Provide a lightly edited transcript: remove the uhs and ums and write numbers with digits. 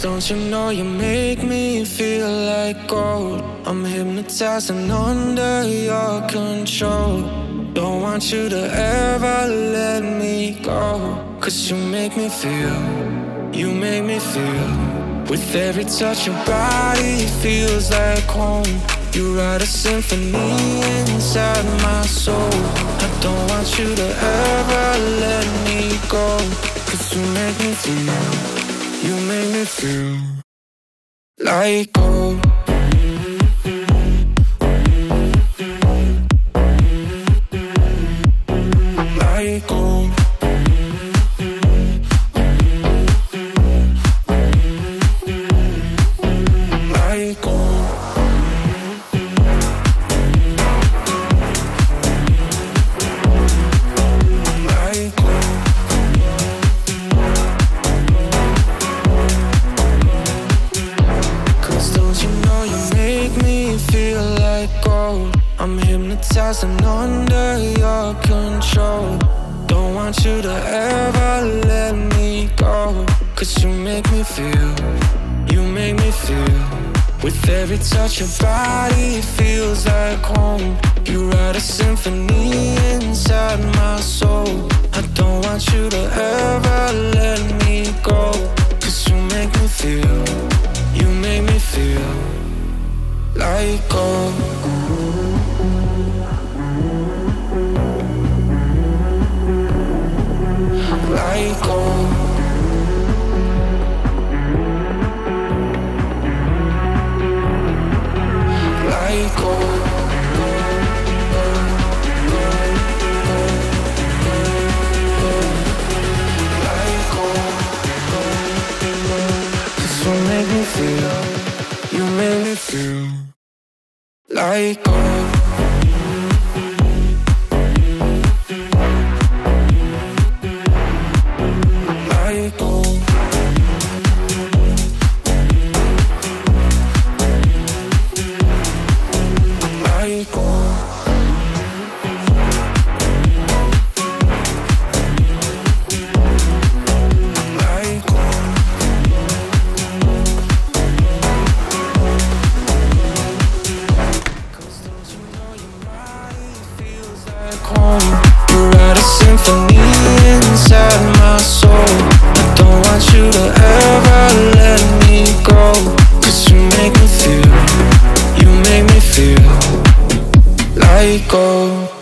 don't you know you make me feel like gold? I'm hypnotized and under your control. Don't want you to ever let me go, 'cause you make me feel, you make me feel. With every touch your body feels like home. You write a symphony inside my soul. I don't want you to ever let me go, 'cause you make me feel, you make me feel like gold. Like gold. Like gold. Like gold. Feel like gold. I'm hypnotized and under your control. Don't want you to ever let me go, 'cause you make me feel, you make me feel. With every touch your body feels like home. You write a symphony inside my soul. I don't want you to ever let me go, 'cause you make me feel, you make me feel like gold. Like gold. Like gold. Like gold. 'Cause you make me feel, you make me feel like gold. Like gold. Like gold. Like gold. You write a symphony inside my soul. I don't want you to ever let me go, 'cause you make me feel, you make me feel like gold.